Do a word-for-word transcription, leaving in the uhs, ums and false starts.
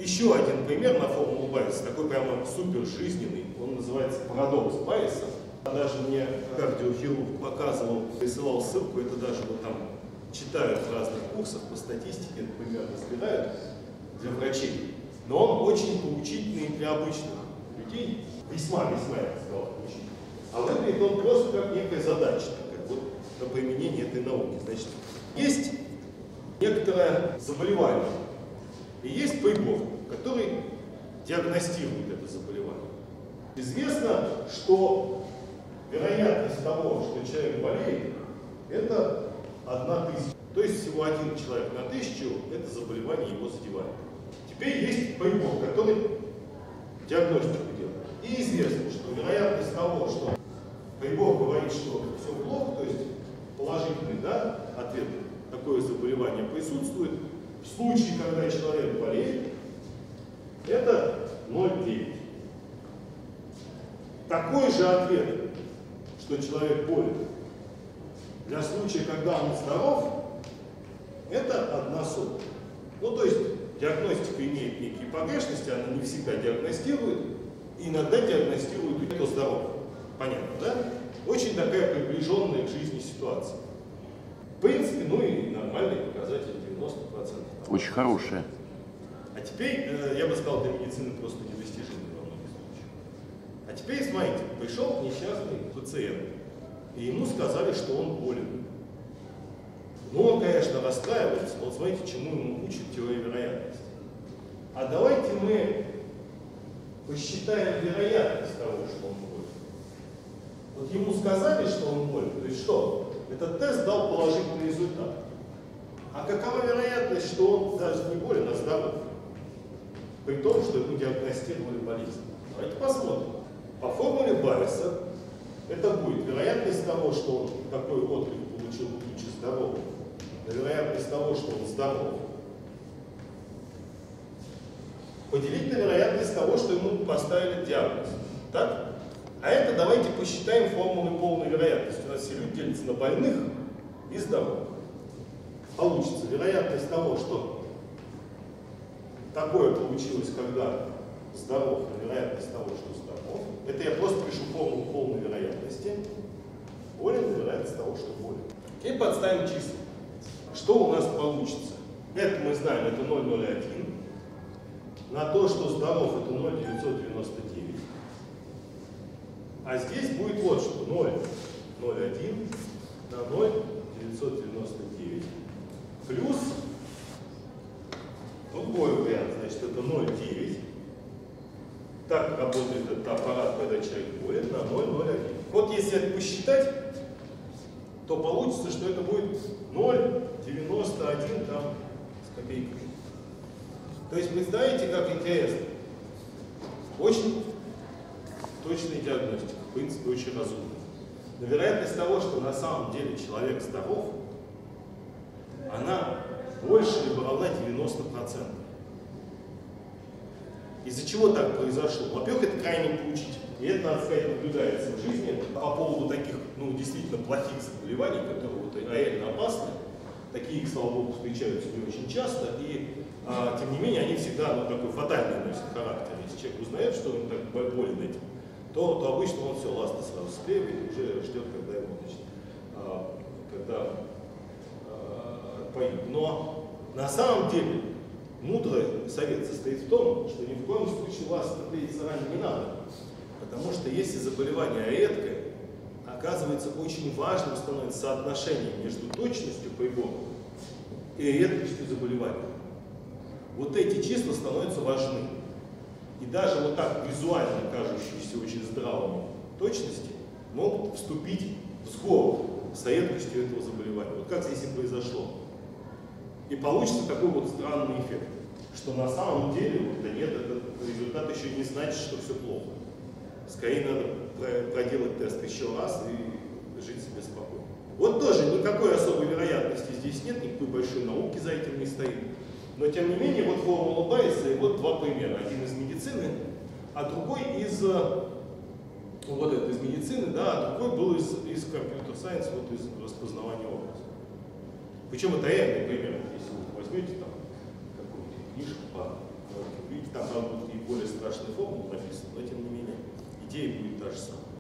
Еще один пример на формулу Байеса, такой прямо супер жизненный, он называется парадокс Байеса. Даже мне кардиохирург показывал, присылал ссылку, это даже вот там читают в разных курсах по статистике, этот пример разбирают для врачей. Но он очень поучительный для обычных людей, весьма-весьма, я бы сказал, поучительный. А выглядит он просто как некая задача, как вот на применение этой науки. Значит, есть некоторое заболевание, и есть прибор, который диагностирует это заболевание. Известно, что вероятность того, что человек болеет, это одна тысяча. То есть всего один человек на тысячу это заболевание его задевает. Теперь есть прибор, который диагностику делает. И известно, что вероятность того, что прибор говорит, что все плохо, то есть положительный, да, ответ, такое заболевание присутствует, в случае, когда человек болеет, это ноль целых девять десятых. Такой же ответ, что человек болен, для случая, когда он здоров, это одна сотая. Ну, то есть диагностика имеет некие погрешности, она не всегда диагностирует, и иногда диагностирует, кто здоров. Понятно, да? Очень такая приближенная к жизни ситуация. В принципе, ну и нормальный показатель девяносто процентов. Очень хорошая. А теперь, э, я бы сказал, для медицины просто недостижимый во многих случаях. А теперь, смотрите, пришел несчастный пациент, и ему сказали, что он болен. Ну, он, конечно, расстраивается, но вот смотрите, чему ему учит теория вероятности. А давайте мы посчитаем вероятность того, что он болен. Вот ему сказали, что он болен, то есть что? Этот тест дал положительный результат. А какова вероятность, что он даже не болен, а здоров? При том, что ему диагностировали болезнь. Давайте посмотрим. По формуле Байеса это будет вероятность того, что он такой отклик получил, будучи здоровым, на вероятность того, что он здоров, поделить на вероятность того, что ему поставили диагноз. Так? А это давайте посчитаем формулы полной вероятности. У нас все люди делятся на больных и здоровых. Получится вероятность того, что такое получилось, когда здоров, на вероятность того, что здоров. Это я просто пишу формулу полной вероятности. Болен, на вероятность того, что болен. И подставим числа. Что у нас получится? Это мы знаем, это ноль целых ноль один. На то, что здоров, это ноль целых девятьсот девяносто девять. А здесь будет вот что, ноль целых ноль один на ноль целых девятьсот девяносто девять. Плюс другой вариант, значит, это ноль целых девять. Так работает этот аппарат, когда человек болен, на ноль целых ноль один. Вот если это посчитать, то получится, что это будет ноль целых девяносто один там с копейками. То есть представляете, как интересно. Очень точная диагностика, в принципе, очень разумная. Но вероятность того, что на самом деле человек здоров, она больше либо равна девяноста процентам. Из-за чего так произошло? Во-первых, это крайне поучительно. И это, надо сказать, наблюдается в жизни по поводу таких, ну, действительно плохих заболеваний, которые вот реально опасны. Такие, слава богу, встречаются не очень часто. И, а, тем не менее, они всегда, ну, такой фатальный носят характер. Если человек узнает, что он так болен этим, то, то обычно он все ласты сразу склеивает и уже ждет, когда его, значит, а, когда а, поют. Но на самом деле мудрый совет состоит в том, что ни в коем случае ласты клеить заранее не надо. Потому что если заболевание редкое, оказывается, очень важным становится соотношение между точностью прибора и редкостью заболевания. Вот эти числа становятся важны. И даже вот так визуально кажущиеся очень здравыми точности могут вступить в сговор с редкостью этого заболевания. Вот как здесь и произошло. И получится такой вот странный эффект, что на самом деле, да нет, этот результат еще не значит, что все плохо. Скорее надо проделать тест еще раз и жить себе спокойно. Вот тоже никакой особой вероятности здесь нет, никакой большой науки за этим не стоит. Но тем не менее, вот формула Байеса и вот два примера. Один из медицины, а другой из, вот это из медицины, да, а другой был из, из компьютер сайенс, вот из распознавания образа. Причем это реальный пример. Если вы возьмете там какую-нибудь книжку по более страшной формулы написано, но тем не менее идея будет та же самая.